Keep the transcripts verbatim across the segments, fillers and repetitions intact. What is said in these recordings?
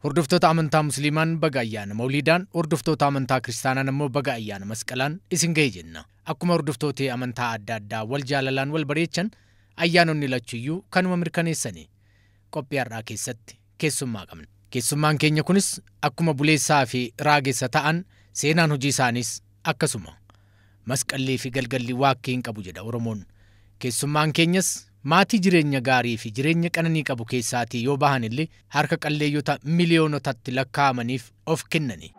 Hordoftoota amantaa Musliimaan baga ayyaana Mawliidaan, hordoftoota amantaa Kiristaanaan immoo baga ayyaana Masqalaan isin ga'e jenna. Akkuma hordoftoota amantaa adda addaa wal jaalalaan wal bareechan ayyaanonni lachuyyuu kanuma mirkaneessani. Qophii har'aa keessatti keessummaa qabna. Keessummaan keenya kunis akkuma buleessaa fi raageessa ta'an seenaan hojii isaaniis akkasuma. Masqallee fi galgalli waakkii hin qabu jedha Oromoon. Keessummaan keenyas maatii jireenya gaarii fi jireenya qananii qabu keessaatii yoo bahan illee harka qalleeyyota miliyoonotatti lakkaa'amaniif of kennani.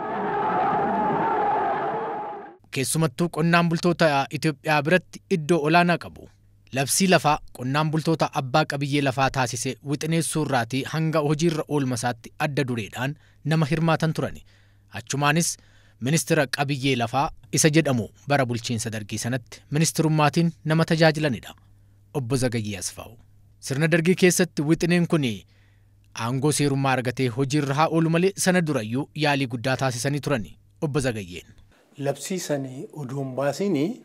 Keessumattuu qonnaan bultoota Itoophiyaa biratti iddoo olaanaa qabu. Labsii lafaa qonnaan bultoota abbaa qabiyyee lafaa taasise wixineessuu irraatii hanga hojiirra oolmasaatti adda dureedhaan nama hirmaatan turani. Achumaanis ministeera qabiyyee lafaa isa jedhamu bara bulchiinsa dargii sanatti ministeerummaatiin nama tajaajilanidha. Obbo Zagayyee Asfaa'u. Sirna dargii keessatti wixineen kun aangoo seerummaa argatee hojiirra haa oolu malee sana durayyuu yaalii guddaa taasisanii turani. Obbo Zagayyeen. Labsii sanii oduun baasini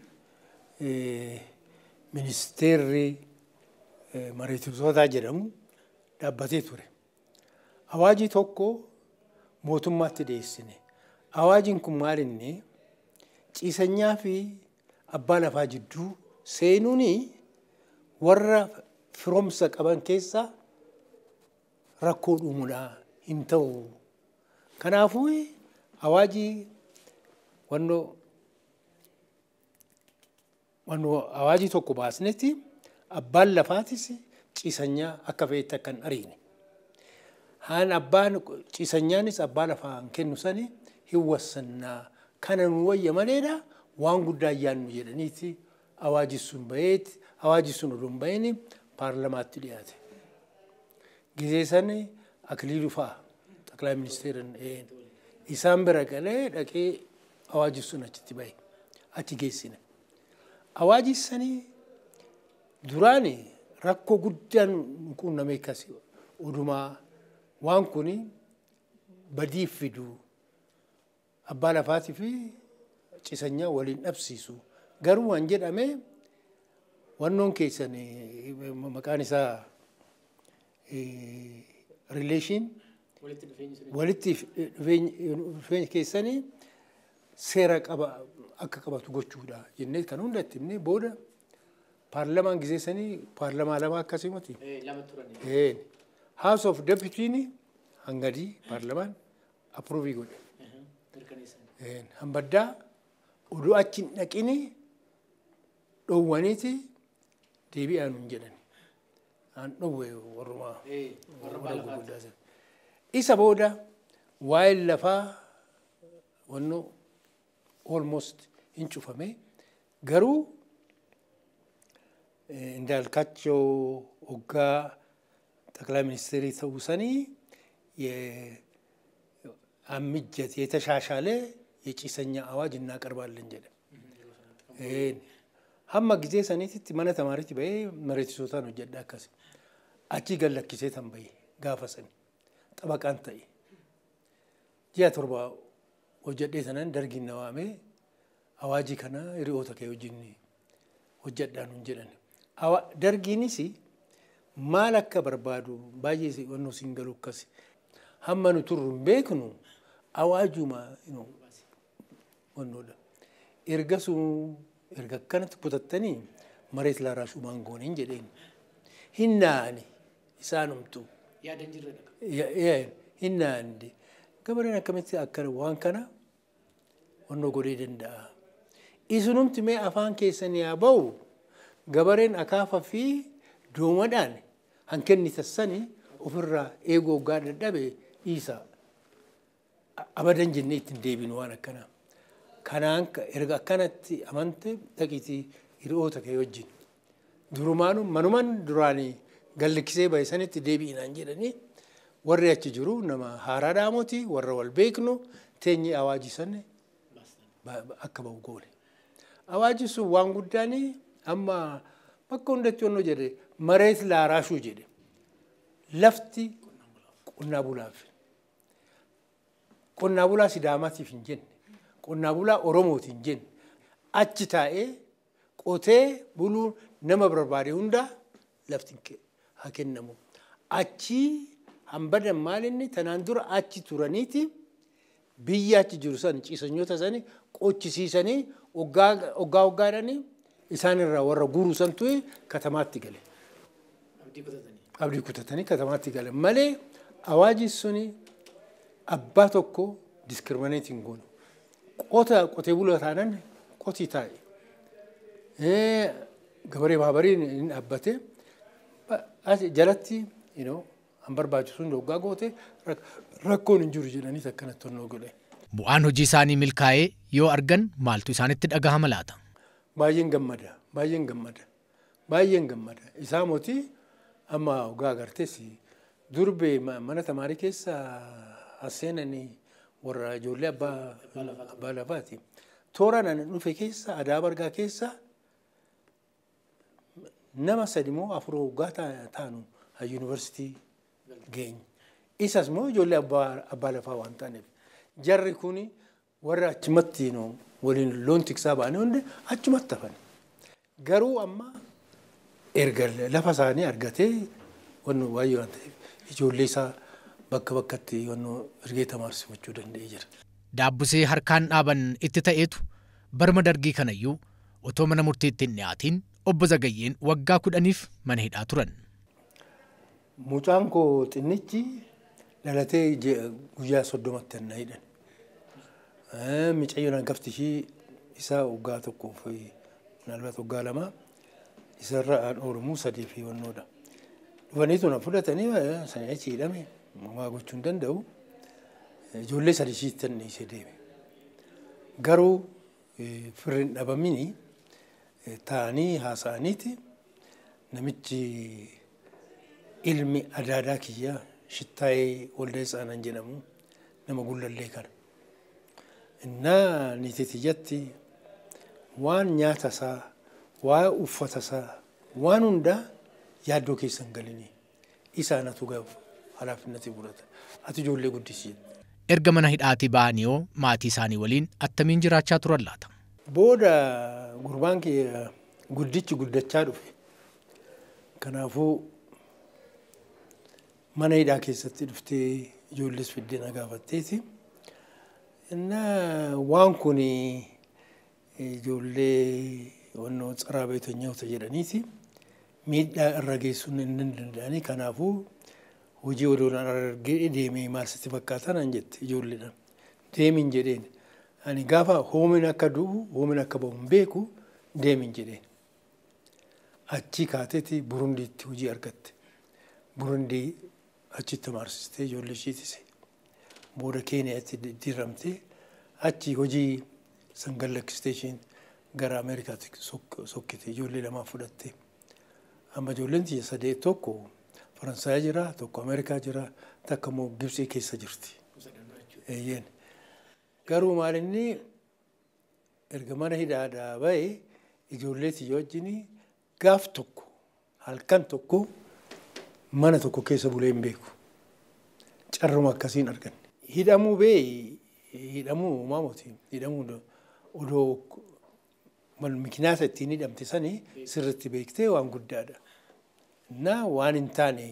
ministeerri mariitumsootaa jedhamu dhaabbatee ture. Awaajii tokko mootummaatti dhiyeessine. Awaajiin kun maal inni ciisanyaa fi abbaa lafaa jidduu seenuuni warra firoomsa qaban keessa rakkoo dhumuudhaa hin ta'u. Kanaafuu awaajii wannoo wannoo awaajii tokko baasnetti abbaan lafaatis ciisanyaa akka fe'etti akka hin ariine. Haan abbaan ciisanyaanis abbaa lafaa kennu sani hin wassannaa kana nu wayya maleedha waan guddaa ayyaannu jedhaniiti awaajii sun baheeti. Awaajii sun oduun bahini paarlamaatti dhiyaate. Gizee sani Akiliiluu fa'a xaqilaa ministeeran isaan bira galee dhaqee awaajii sun achitti bahe achi geessine. Awaajii sanii duraan rakkoo guddaan quunnamee akkasi odumaa waan kun badiif fidu abbaa lafaatii fi ciisanyaa waliin dhabsiisu garuu waan jedhame wannoon keessan maqaan isaa relation walitti dhufeenya keessanii seera qaba akka qabatu gochuudha jennee kan hundatti himne booda paarlamaan gizee sanii paarlamaa lama akkasumatti lama turani. House of Deputies hangadii paarlamaan approve godhe. Hambaddaa oduu achi hin dhaqini dhowwaniiti deebi'aan hin jedhan. Aan dhowwe warrumaa warra gurguddaa sana. Isa booda waa'ee lafaa wannoo almost hin cufame garuu Indaalkaachoo hoggaa ጠቅላይ ሚኒስትር ተውሰኒ የአምጀት የተሻሻለ የጭሰኛ አዋጅ እናቀርባለን ጀለ ሀማ ጊዜ ሰኔት ማነ ተማሪት በይ መሬት ሶታ ነው ጀዳከስ አቺ ገለክሴ ተንበይ ጋፈሰኒ ጠበቃን ታይ ያ ተርባ ወጀዴ ሰነን ደርጊና ዋሜ አዋጂ ከና ሪኦታ ከዮጂኒ ወጀዳኑ ጀለን አዋ ደርጊኒሲ ማለከ በርባዱ ባዬ ወኖ ሲንገሉከስ ሀመኑ ቱሩም ቤክኑ አዋጁማ ነው ወኖለ ኤርገሱ ኤርገከነት ፑተተኒ መሬት ላራሹ ማንጎን እንጀደኝ ሂናኒ ኢሳኑምቱ ያደንጅረደ ያ ሂናንዲ ገበረና ከመት አከረ ዋንከና ወኖ ጎዴ ደንዳ ኢሱኑምት ሜ አፋን ከሰኒ ያበው ገበረን አካፋፊ ዶመዳን hankenni tassani ofirra ego gaada dabe isa abadan jenne itin deebinu waan akkana kanaan erga akkanatti amante taqiti hiriyoota kee wajjin durumaanu manuman duraani gallikisee baysanitti deebiinaan jedhani warri achi jiru nama haaraadhaa moti warra wal beeknu teenyi awaaji sanne akka ba'u goone awaaji sun waan guddaani amma bakka hundatti wanno jedhe መሬት ላራሹ ጀደ ለፍቲ ቁና ቡላፍ ቁና ቡላ ሲዳማቲ ፍንጀን ቁና ቡላ ኦሮሞቲ እንጀን አችታኤ ቆቴ ቡሉ ነመብረባሪ ሁንዳ ለፍቲንከ ሀከነሙ አቺ hambadan maalinni tanaan dura achi turaniiti biyya achi jiru san ciisanyoota sanii qochisiisanii oggaa oggaadhanii isaan irraa warra guuruu san tu'e katamaatti gale. Abdii kutatanii katamaatti gale malee awaaji suni abbaa tokko discriminating goonu. Qota qotee bulaa taanan qotii taa'e. Gabaree maabariin hin dhaabbate jalatti an barbaachisu sun hoggaa goote rakkoon hin jiru jedhanii akkanatti tonnoo godhe. Bu'aan hojii isaanii milkaa'ee yoo argan maaltu isaanitti dhagahama laata? Baay'een gammada, baay'een gammada, baay'een gammada. Isaa mootii amma hoggaa agartees durbee mana tamaarii keessa aseenanii warra ijoollee abbaa lafaati. Tooraan ani dhufe keessa adaa bargaa keessa nama sadi moo afur hoggaa taanu haa yuunivarsiitii geenye. Isas moo ijoollee abbaa lafaa waan taaneef. Jarri kuni warra achumatti waliin loon tiksaa ba'anii hundi achumatti hafan. Garuu amma erga lafa isaanii argatee wannu baay'ee waan ta'eef ijoollee isaa bakka bakkatti wannu ergee tamaarsifachuu danda'ee jira. Daabbusee harkaan dhaaban itti ta'eetu barma dargii kanayyuu otoo mana murtiitti hin dhiyaatiin obbo Zagayyeen waggaa kudhaniif mana hidhaa turan. Mucaan koo xinnichi dhalatee guyyaa soddomatti na hidhan. Micayyoon hangafti ishii isaa waggaa tokkoof naalbat waggaa lama isarra aan Oromoo sadii fi wannoodha. Dhufaniitu na fudhatanii sana achi hidhame waa gochuu hin danda'u. Ijoollee sadii ishiitti dhiisee deeme. Garuu firriin dhabamini taa'anii haasa'aniiti namichi ilmi adaadaa kiyyaa shittaayee waldaa isaanii jedhamu nama gullallee kana. Innaa niititiyyatti waan nyaata isaa, waan uffata isaa, waan hundaa yaaddoo keessan galanii isaanatu gaaf halaafinatti fudhata. Ati ijoollee guddisiin. Erga mana hidhaatii ba'anii maatii isaanii waliin attamiin jiraachaa turan laata? Booda gurbaan kiyya guddichi guddachaa dhufe. Kanaafuu mana hidhaa keessatti dhuftee ijoollees fiddee na gaafatteeti. Innaa waan kun ijoollee wannoo tsaraa beetonyaawta jedhaniiti miidhaa irra geessuun hin danda'anii kanaafuu hojii odoonaan argee deemee maal sitti fakkaatan an jette ijoolleedhaan deemin jedheen ani gaafa hoomin akka du'u hoomin akka ba'u hin beeku deemin jedheen achi kaateeti Burundiitti hojii argatte Burundii achitti maarsistee ijoollee ishiitise. Booda Keeniyaatti diramtee achi hojii sangallakkistee ishiin gara Ameerikaatti sokkite ijoollee lamaa fudhatte. Amma ijoolleen tiyya sadee tokko Faransaay jira, tokko Ameerikaa jira, takka immoo Gibsii keessa jirti. Eeyyeen. Garuu maalinni erga mana hidhaadhaa ba'e ijoollee tiyya wajjin gaaf tokko halkan tokko mana tokko keessa bulee hin beeku. Carruma akkasiin arganne. Hidhamuu bee hidhamuu maamooti hidhamuu odoo mikinaasa ittiin hidhamte sanii sirriitti beektee waan guddaadha. Na waan hin taane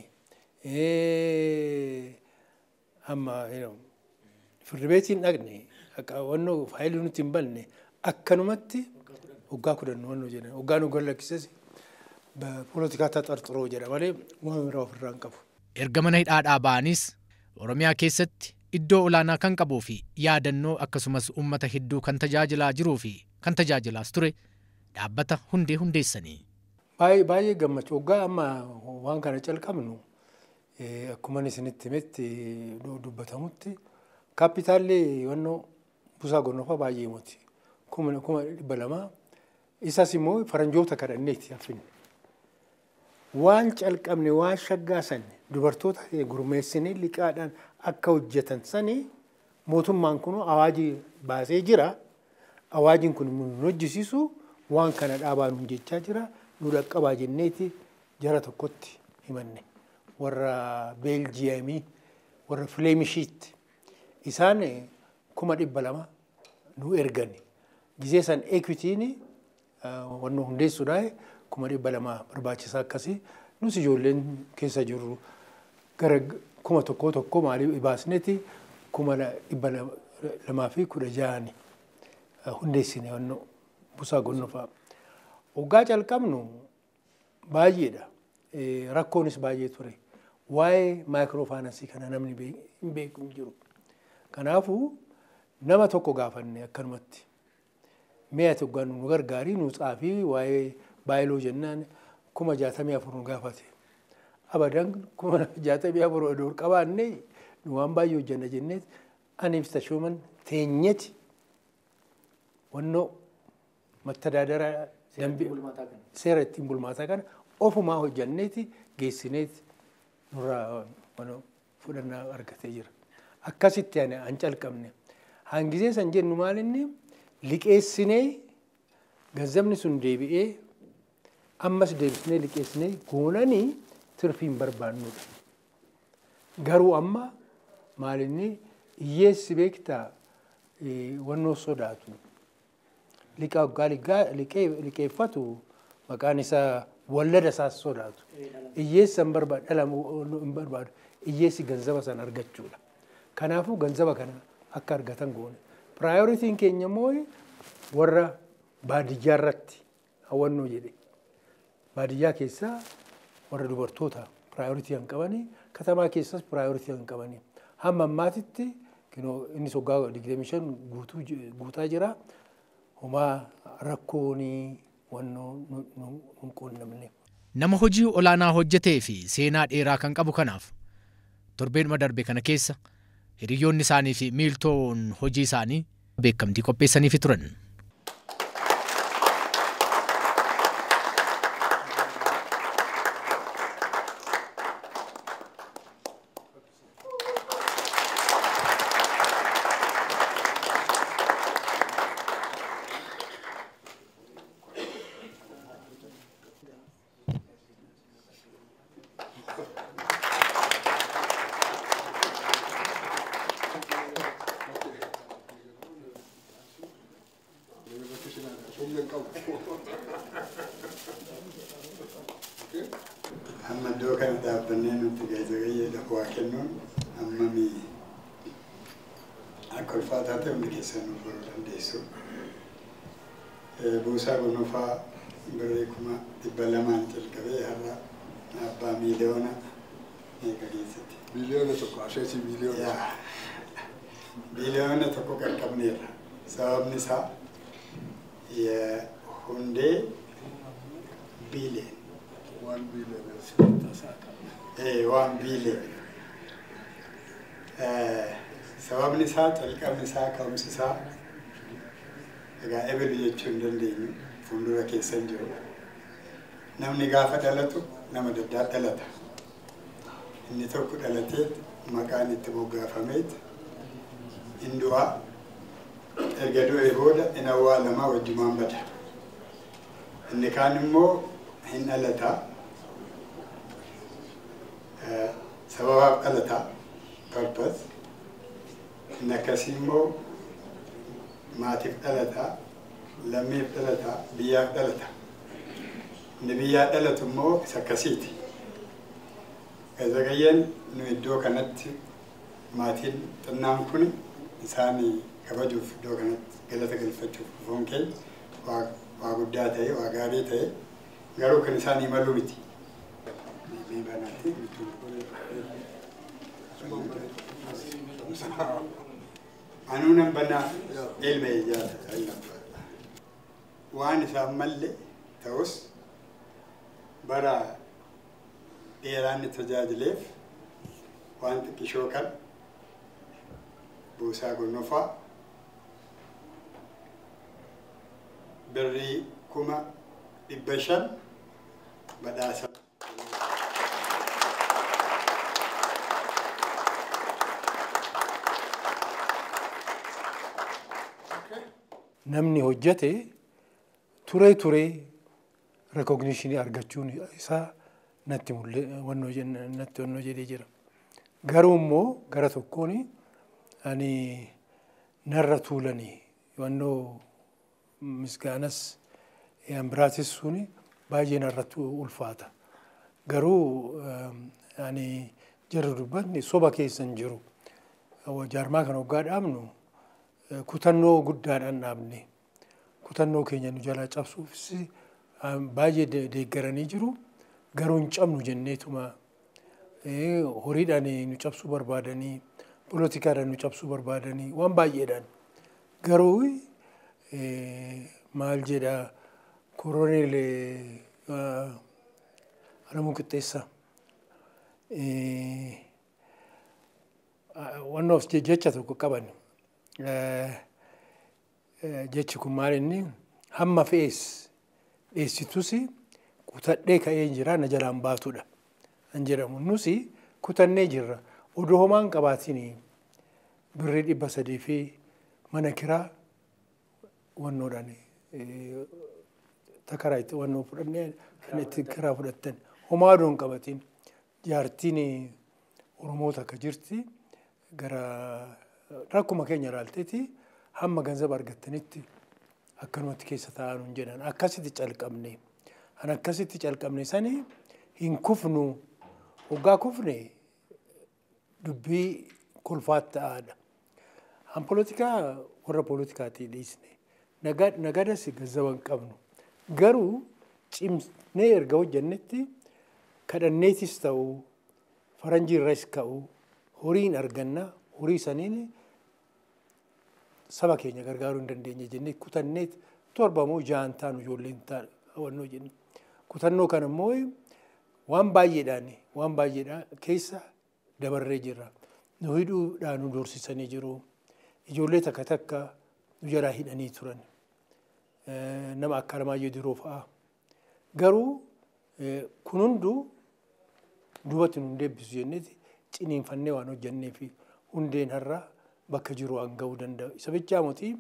amma firri beetiin dhaqne wannoo faayilii nuti hin banne akkanumatti waggaa kudhan wannoo jedhan waggaa nu gallakkises poolitikaa taxarxuroo jedha malee waan biraa ofirraa hin qabu. Erga mana hidhaadhaa ba'anis Oromiyaa keessatti iddoo olaanaa kan qabuu fi yaadannoo akkasumas uummata hedduu kan tajaajilaa jiruu fi kan tajaajilaas ture dhaabbata hundee hundeessanii. Baay'ee gammachuu waggaa amma waan kana calqabnu akkuma isinitti himetti dubbatamutti kaapitaalli wannoo Busaa Gonofaa baay'ee moti kuma kuma dhibba lamaa isas immoo faranjoota kadhanneeti hafinne. Waan calqabne waan shaggaasan dubartoota gurmeessinee liqaadhaan akka hojjetan sanii mootummaan kun awaajii baasee jira. Awaajiin kun nu hojjisiisu waan kana dhaabaa nu jechaa jira. Nu dhaqqabaa jenneeti jara tokkotti himanne. Warra Beeljiyeemii, warra Fileemishiitti isaan kuma dhibba lama nu ergani. Gizee san eekwitiin wannoo hundeessuudhaan kuma dhibba lama barbaachisaa akkasii nus ijoolleen keessa jirru gara kuma tokko tokko maaliif baasneeti kuma dhibba lamaa fi kudha ja'ani hundeessine wanno busaa gonnofaa. Waggaa calqabnu baay'eedha. Rakkoonis baay'ee ture. Waa'ee maayikiroofaayinaansii kana namni hin beeku hin jiru. Kanaafuu nama tokko gaafanne akkanumatti. Mi'a tokko nu gargaarii nu xaafii waa'ee baay'iloo jennaan kuma jaatamii afur nu gaafate. Abadan kuma jaatamii afur odoo qabaanne nu waan baay'ee hojjenna jennee aniif tashooman teenyeti wannoo mattadaadara dambii seera ittiin bulmaataa kana ofumaa hojjenneeti geessineeti nurraa fudhannaa argatee jira. Akkasitti ani an calqabne. Hangisee san jennu maalinni liqeessinee gazzabni sun deebi'ee ammas deebisnee liqeessinee goonanii tirfiin barbaannudha. Garuu amma maalinni hiyyeessi beektaa wannoo sodaatu. Liqaa waggaa liqeeffatu maqaan isaa wallada isaas sodaatu. Hiyyeessi hin barbaadu. Hiyyeessi ganzaba san argachuudha. Kanaafuu ganzaba kana akka argatan goone. Piraayoritiin keenya immoo warra baadiyyaa irratti hawwannoo jedhe. Baadiyyaa keessaa warra dubartoota piraayoritii kan qabanii katamaa keessas piraayoritii kan qabanii. Hamma ammaatitti inni waggaa digdamii shan guutaa jira. Homaa rakkoonii wannoo nun quunnamne. Nama hojii olaanaa hojjetee fi seenaa dheeraa kan qabu kanaaf torbeenuma darbe kana keessa hiriyoonni isaanii fi miiltoon hojii isaanii beekamtii qopheessaniif turan. Amma iddoo kana dhaabbannee nuti gaazexeessee lafaa kennuun ammami akka ulfaataa ta'e hundi keessaa nuuf baruu dandeessu. Buusaa Gonofaa birrii kuma dhibba lamaan jalqabee har'a abbaa miiliyoona meeqa keessatti? Miiliyoona tokko asheetii miiliyoona. Miiliyoona tokko qaqqabneerra. Sababni isaa hundee biileen. One billion. Eh, one billion. Sababni isaa calqabni isaa ka'umsi isaa egaa ebelu jechuu hin dandeenyu fuuldura keessa hin jiru. Namni gaafa dhalatu nama daddaa dhalata. Inni tokko dhalatee maqaan itti moggaafameet hin du'aa erga du'ee booda hin awwaalamaa wajjumaan bada. Inni kaan immoo hin dhalataa. Sababaaf dhalataa purpose. Inni akkasii immoo maatiif dhalataa, lammiif dhalataa, biyyaaf dhalataa. Inni biyyaa dhalatu immoo isa akkasiiti. Gaazexeessaan nu iddoo kanatti maatiin xinnaan kun isaan kabajuuf iddoo kanatti galata galfachuuf dhufuun keenya waa guddaa ta'e, waa gaarii ta'e garuu kan isaan imaluu miti. Anuu nan banaa ilma ijaata waan isaan malle ta'us bara dheeraan tajaajileef waan xiqqishoo kan Buusaa Gonofaa birrii kuma dhibba shan badhaasa. Namni hojjete turee turee recognition argachuun isaa natti wannoo natti wannoo jedhee jira. Garuu immoo gara tokkoon ani narra tuulanii wannoo misgaanas yan biraatis suni baay'ee narratti ulfaata. Garuu ani jarri dubbanni soba keessan jiru. Jaarmaa kan hoggaa dhaabnu kutannoo guddaadhaan dhaabne kutannoo keenya nu jalaa cabsuufis baay'ee deeggaranii jiru. Garuu hin cabnu jenneetuma horiidhaan nu cabsuu barbaadanii poolitikaadhaan nu cabsuu barbaadanii waan baay'eedhaan garuu maal jedha koroneel Alamuu Qixxeessaa waan of jecha tokko qaban jechi kun maal inni hamma fe'es dheessitus kutadhee ka'ee jira na jalaan baatudha an jedhamu nusi kutannee jirra odoo homaan qabaatiin birrii dhibba sadii fi mana kiraa wannoodhaan takaraa itti wannoo fudhannee kan itti kiraa fudhattan homaa doon qabatiin jaartiin Oromoota akka jirti gara rakkuma keenya ilaalteeti hamma ganzaba argattanitti akkanumatti keessa taa'an jedhan akkasitti calqabne an akkasitti calqabne sani hin kufnu hoggaa kufne dubbii kolfaat ta'aadha. Han poolitikaa warra poolitikaatii dhiisne nagadas ganzaba hin qabnu garuu cimnee erga hojjennetti kadhanneetis ta'u faranjii irras ka'u horiin arganna horii saniin saba keenya gargaaruu hin dandeenye jennee kutanneet torba moo ja'an taanu ijoolleen hawannoo jenne kutannoo kana immoo waan baay'eedhaan waan baay'eedhaan keessa dabarree jirra nu hidhuudhaan nu doorsisanii jiru ijoollee takka takka nu jalaa hidhanii turan nama akka Alamaayyoo Diroo fa'a garuu kun hunduu duubatti nu deebisu jenneeti ciniinfannee waan hojjennee fi hundeen har'a bakka jiru waan ga'uu danda'a. Isa bichaa mootii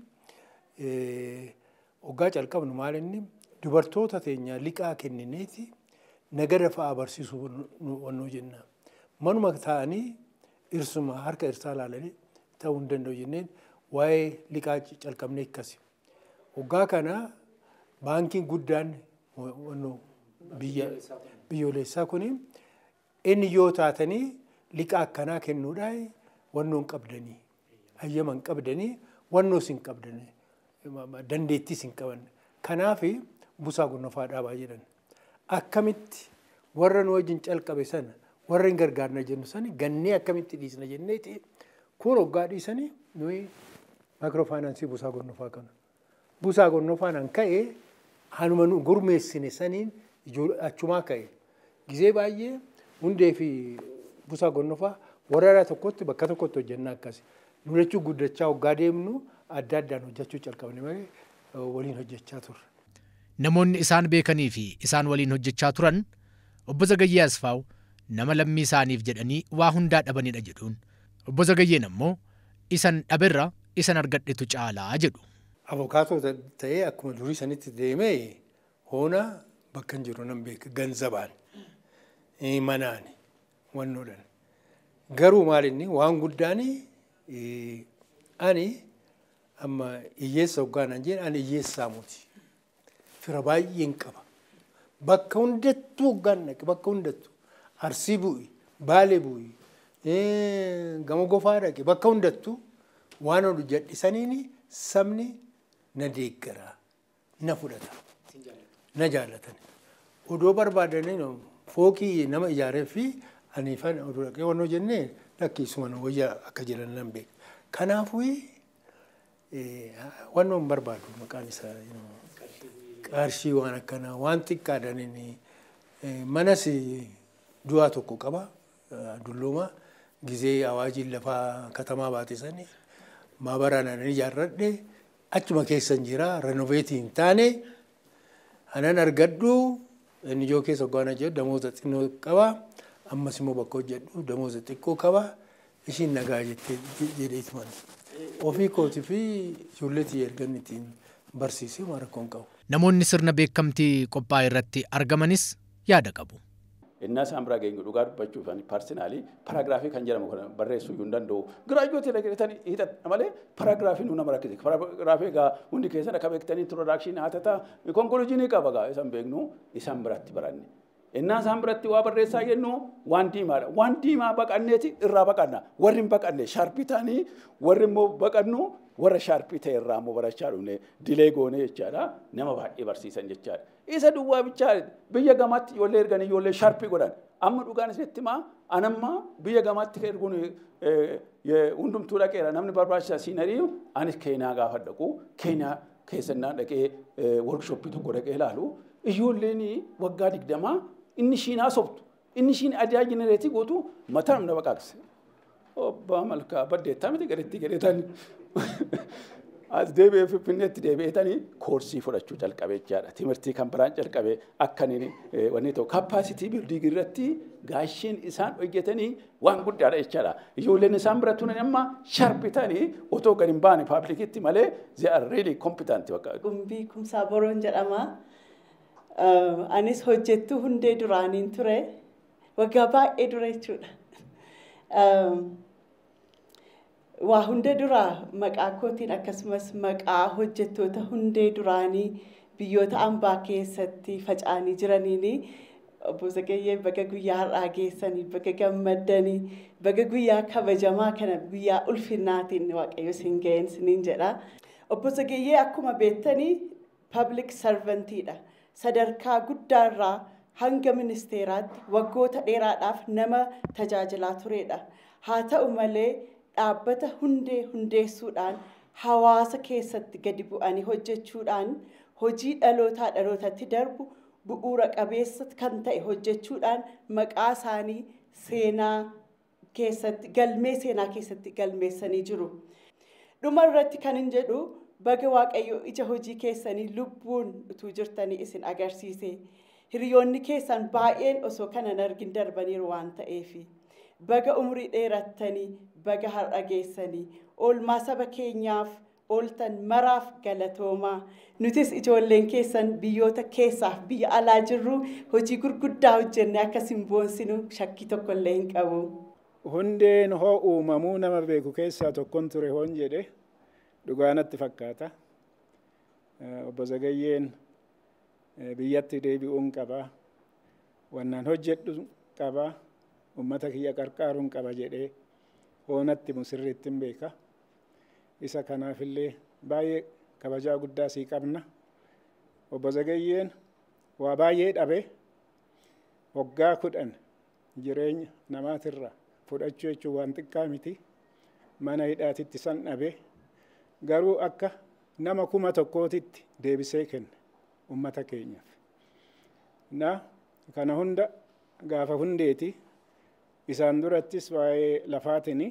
hoggaa calqabnu maal inni dubartoota teenya liqaa kennineeti nagada fa'aa barsiisuu wannoo jenna. Manuma ta'anii irsuma harka irsaa laalanii ta'uu hin danda'u jenneen waa'ee liqaa calqabnee akkasi. Hoggaa kana baankiin guddaan wannoo biyya biyyoolessaa kuni inni yoo taatanii liqaa akkanaa kennuudhaan wannoo hin qabdanii hayyama hin qabdanii wannoo sin qabdanii dandeettii sin qaban kanaaf busaa gonnofaa dhaabaa jedhan akkamitti warra nu wajjin calqabe sana warra hin gargaarna jennu sana gannee akkamitti dhiisna jenneeti kun hoggaa dhiisanii nuyi maayikiroofaayinaansii busaa gonnofaa kana busaa gonnofaan ka'ee hanuma nu gurmeessine saniin achumaa ka'e gizee baay'ee hundee fi busaa gonnofaa warra tokkotti bakka tokkotti hojjennaa akkasi nu lachuu guddachaa hoggaa deemnu adda addaan hojjechuu calqabne malee waliin hojjechaa turre. Namoonni isaan beekanii fi isaan waliin hojjechaa turan obbo Zagayyee Asfaaw nama lammii isaaniif jedhanii waa hundaa dhabanidha jedhuun obbo Zagayyeen ammoo isan dhaberra isan argadhetu caalaa jedhu. Abukaatoo ta'ee akkuma durii sanitti deemee hoona bakka hin jiru nan beeka ganzabaan manaan wannoodhaan garuu maal inni waan guddaan ani amma hiyyeessa hoggaanaan jeen ani hiyyeessaa muti fira baay'een qaba bakka hundattuu hoggaan dhaqe bakka hundattuu Arsii bu'i Baalee bu'i Gama Gofaa dhaqe bakka hundattuu waan ol jedhisaniin sabni na deeggara na fudhata na jaallatan odoo barbaadanii fookii nama ijaaree fi aniifan odoo dhaqee wannoo jennee lakkiisuma wayyaa akka jiran nan beeka. Kanaafuu wannoo hin barbaadu maqaan isaa qarshii waan akkanaa waan xiqqaadhaan manas du'aa tokko qaba dullooma gizee awaajiin lafaa katamaa baate sanii maabaraan ani ijaarradhe achuma keessan jira renoveetii hin taane anan argadhu inni ijoo keessa hoggaana jedhu damooza xinnoo qaba ammas immoo bakka hojjedhu damooza xiqqoo qaba ishiin nagaa jettee jedheetu mana ofii kootii fi ijoolleetii ergan ittiin barsiisee marakkoon qabu. Namoonni sirna beekamtii qophaa'e irratti argamanis yaada qabu. Inna saambra geenyu dhugaa dubbachuufani parsinaalii paragraafii kan jedhamu kana barreessuu hin danda'u. Giraajuutii dhaqeetanii hiitan malee paragraafii nu nama rakkise. Paragraafii egaa hundi keessan akka beektanii introdakshinii haa ta'aa konkoluujiinii qaba egaa isan beeknu isan biratti baranne. Innaa isaan biratti waa barreessaa jennu waan diimaadha. Waan diimaa baqanneeti irraa baqanna. Warri hin baqanne shaarpii ta'anii warri immoo baqannu warra shaarpii ta'e irraa immoo barachaa dhufne dilee goone jechaadha. Nama baay'ee barsiisan jechaadha. Isa duwwaa bichaa biyya gamaatti ijoollee erganii ijoollee shaarpii godhan. Amma dhugaan isinitti himaa anamma biyya gamaatti erguun hundumtuu dhaqeera namni barbaachisaa siin ari'u anis Keeniyaa gaafa dhaqu Keeniyaa keessannaa dhaqee workshooppii tokko dhaqee ilaalu ijoolleen waggaa digdamaa inni shiinaa sobtu inni shiin adaa jenereetii gootu mataa namna baqaaqse. Obbaa malkaa baddeettaa miti gaditti gadheetani. As deebi'ee Finfinneetti deebi'eetanii koorsii fudhachuu jalqabee jechaadha. Timirtii kan biraan jalqabee akkaniin wanni ta'u kaappaasitii biildiingii irratti gaashiin isaan hojjetanii waan guddaadha jechaadha. Ijoolleen isaan bira turan amma sharpii ta'anii otoo gadi hin baane paablikitti malee they are really competent. Gumbii Kumsaa Boroon jedhama. Anis hojjettuu hundee duraaniin ture. Waggaa baay'ee dura jechuudha. Waa hundee duraa maqaa kootiin akkasumas maqaa hojjettoota hundee duraanii biyyoota ambaa keessatti faca'anii jiraniini obbo Zagayyee baga guyyaa har'aa geessanii baga gammaddanii baga guyyaa kabajamaa kana guyyaa ulfinnaatiin waaqayyo isin ga'een isiniin jedha. Obbo Zagayyee akkuma beektanii public servantidha. Sadarkaa guddaarraa hanga ministeeraatti waggoota dheeraadhaaf nama tajaajilaa turedha. Haa ta'u malee dhaabbata hundee hundeessuudhaan hawaasa keessatti gadi bu'anii hojjechuudhaan hojii dhalootaa dhalootatti darbu bu'uura qabeessa kan ta'e hojjechuudhaan maqaa isaanii seenaa keessatti galmee seenaa keessatti galmeessanii jiru. Dhuma irratti kan hin jedhu baga waaqayyo ija hojii keessanii lubbuun utuu jirtanii isin agarsiise. Hiriyoonni keessan baay'een osoo kanan argin darbaniiru waan ta'eefi. Baga umrii dheerattanii baga har'a geessanii oolmaa saba keenyaaf ooltan maraaf galatoomaa. Nutis ijoolleen keessan biyyoota keessaaf biyya alaa jirru hojii gurguddaa hojjenne akka simboonsinu shakkii tokko illee hin qabu. Hundeen hoo uumamuu nama beeku keessaa tokkon ture hoon jedhe dhugaanatti fakkaata. Obbo Zagayyeen biyyatti deebi'uun qaba. Wannaan hojjedhu qaba. Ummata kiyya qarqaaruun qaba jedhee hoonatti musirriitti hin beeka. Isa kanaafillee baay'ee kabajaa guddaa sii qabna. Obbo Zagayyeen waa baay'ee dhabe waggaa kudhan jireenya namaatirra fudhachuu jechuun waan xiqqaa miti. Mana hidhaatitti san dhabe garuu akka nama kuma tokkootitti deebisee kenne ummata keenyaaf. Na kana hunda gaafa hundeeti. Isaan durattis waa'ee lafaatini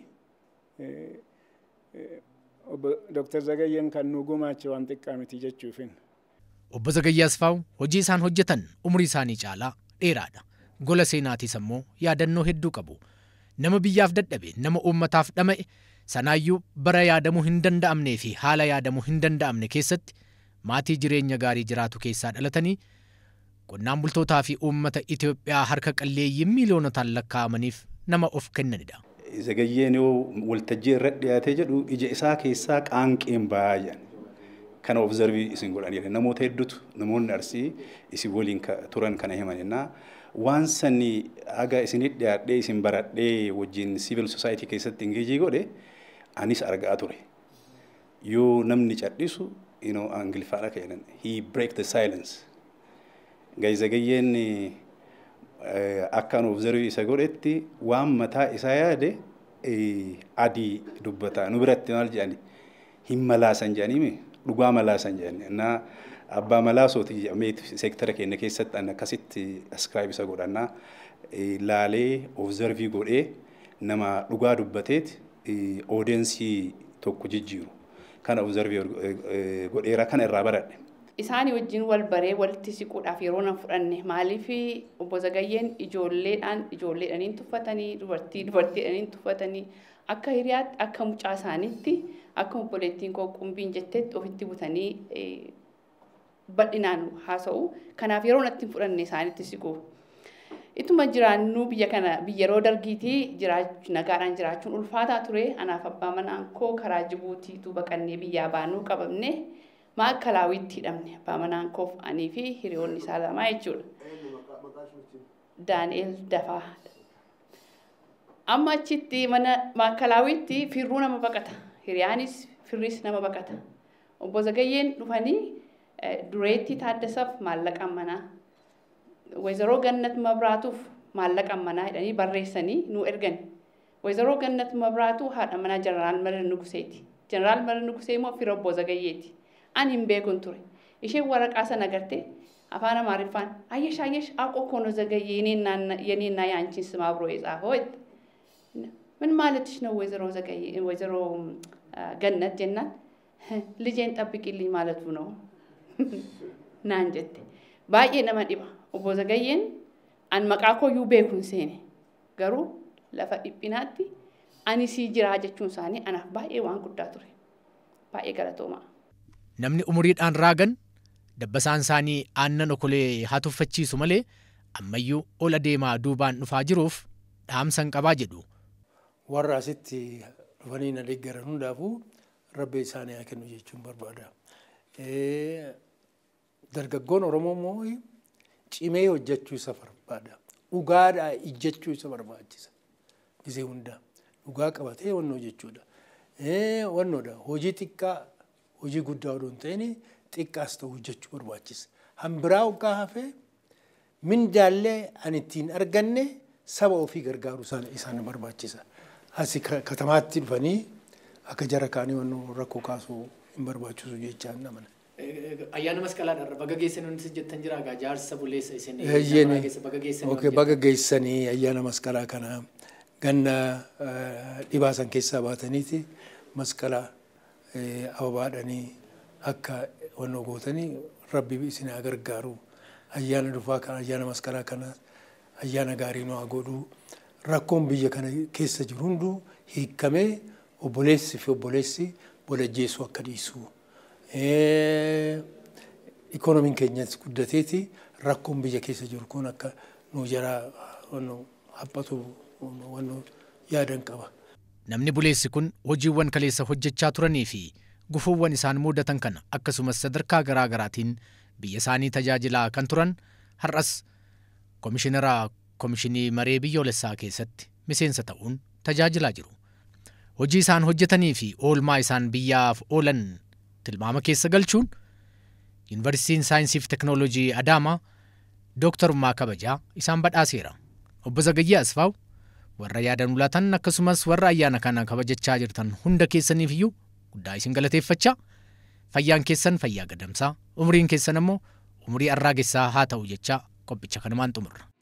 Doktor Zagayyeen kan nu gumaache waan xiqqaa miti jechuufin. Obbo Zagayyee Asfaaw hojii isaan hojjetan umrii isaanii caalaa dheeraadha. Gola seenaatiis immoo yaadannoo hedduu qabu. Nama biyyaaf dadhabe, nama uummataaf dhama'e sanaayyuu bara yaadamuu hin danda'amnee fi haala yaadamuu hin danda'amne keessatti maatii jireenya gaarii jiraatu keessaa dhalatanii qonnaan bultootaa fi uummata Itoophiyaa harka qalleeyyii miiliyoonotaan lakkaa'amaniif nama of kennanidha. Zagayyeen yoo waltajjii irra dhiyaatee jedhu ija isaa keessaa qaanqeen baay'an kana observii isin godhanii namoota hedduutu namoonni Arsii isin waliin turan kana himanina waan sanni aga isinit dhiyaadhee isin baradhee wajjin civil society keessatti engagee godhe anis argaa ture. Yoo namni cadhisu you know Angilfaadha keenan he break the silence. Zagayyeen akkaan observii isa godhetti waan mataa isaa yaade adii dubbata nu biratti maal jedhani hin malaasan jedhanii dhugaa malaasan jedhani na abbaa malaasooti jedhamee seektara keenya keessatti an akkasitti ascribe isa godhanna laalee observii godhee nama dhugaa dubbateet audiensii tokko jijjiiru kana observii godheera kana irraa baradhe. Isaanii wajjin wal baree walitti siquudhaaf yeroo nan fudhanne maaliif Obbo Zagayyeen ijoolleedhaan ijoolleedhaniin tuffatanii dubartii dubartiidhaniin tuffatanii akka hiriyaatti akka mucaa isaaniitti akka obboleettiin koo qumbiin jettetti ofitti butanii bal'inaan haasa'u. Kanaaf yeroo natti hin fudhanne isaaniitti siqu. Ituma jiraannu biyya kana biyya yeroo dargiitii jiraachuu nagaadhaan jiraachuun ulfaataa ture. Anaaf abbaa manaan koo karaa Jibuutiitu baqannee biyyaa baanuu qabamne. Maa Kalaawitti hidhamne abbaa manaan koof anii fi hiriyoonni isaa lamaa jechuudha. Daani'el Dafaa. Amma achitti mana maakalawitti firruu nama baqata. Hiriyaanis firris nama baqata. Obbo Zagayyeen dhufanii dureetti Taaddasaaf maallaqa manaa. Wayzaroo Gannat Mabraatuuf maallaqa manaa jedhanii barreessanii nu ergan. Wayzaroo Gannat Mabraatu haadha manaa Jeneraal Marar Nuguseeti. Jeneraal Marar Nugusee immoo fira Obbo Zagayyeeti. Ani hin beekun ture. Isheen waraqaa sana agartee afaan Amaariffaan ayyash ayyash አቆ እኮ ነው ዘገየ የኔና ያንቺን ስም አብሮ የጻፈው ምን ማለትሽ ነው ወይዘሮ ዘገየ ወይዘሮ ገነት ጀናን ልጄን ጠብቂልኝ ማለቱ ነው ናንጀት ባዬ ነመዲባ ኦቦ ዘገየን አን መቃኮ ዩ ቤኩን ሴኔ ገሩ ለፈ ኢጲናቲ አኒ ሲጅራ ጀቹን ሳኒ አናፍ ባዬ ዋን ጉዳ ቱሬ ባዬ ገለቶማ namni umuriidhaan raagan dabbasaan isaanii aannan okolee haa tuffachiisu malee ammayyuu ol adeemaa duubaan dhufaa jiruuf dhaamsan qabaa jedhu. Warra asitti dhufanii na deeggaran hundaafuu rabbi isaanii haa kennu jechuun barbaada. Dargaggoon Oromoo immoo cimee hojjechuu isa barbaada. Dhugaadhaa ijjechuu isa barbaachisa. Gisee hundaa dhugaa qabatee wannoo jechuudha. Wannoodha hojii xiqqaa hojii guddaa odoo hin ta'in xiqqaas ta'u hojjechuu barbaachisa. Hambiraa hoggaa hafee mindaallee ani ittiin arganne saba ofii gargaaru isaan barbaachisa. Asi katamaatti dhufanii akka jara kaanii wannoo rakkoo kaasuu hin barbaachisu jechaan namana. Ayyaana masqalaadhaan baga geessanii wanti jettan jira egaa jaarsa buleessa isin baga geessanii. Okay, baga geessanii ayyaana masqalaa kana ganna dhibaasan keessaa baataniiti masqalaa ababaadhanii akka wannoo gootanii rabbi isin haa gargaaru. Ayyaana dhufaa kana ayyaana masqalaa kana ayyaana gaarii nu haa godhu. Rakkoon biyya kana keessa jiru hunduu hiikamee obboleessi fi obboleessi walajjeessu akka dhiisu. Ikoonomiin keenyas guddateeti rakkoon biyya keessa jiru kun akka nu jara haphatu wannoo yaadan qaba. Namni buleessi kun hojiiwwan kaleessa hojjechaa turanii fi gufuuwwan isaan mudatan kana akkasumas sadarkaa garaa garaatiin biyya isaanii tajaajilaa kan turan har'as komishinara komishinii maree biyyoolessaa keessatti miseensa ta'uun tajaajilaa jiru. Hojii isaan hojjetanii fi oolmaa isaan biyyaaf oolan tilmaama keessa galchuun Yuunivarsiitiin Saayinsii fi Teknooloojii Adaamaa dooktarummaa kabajaa isaan badhaaseera. Obbo Zagayyee Asfaaw warra yaadan ulaatan akkasumas warra ayyaana kana kabajachaa jirtan hunda keessaniif iyyuu guddaa isin galateeffachaa fayyaan keessan fayyaa gadamsaa umriin keessan ammoo umrii arraagessaa haa ta'u jechaa qophicha kanumaan xumurra.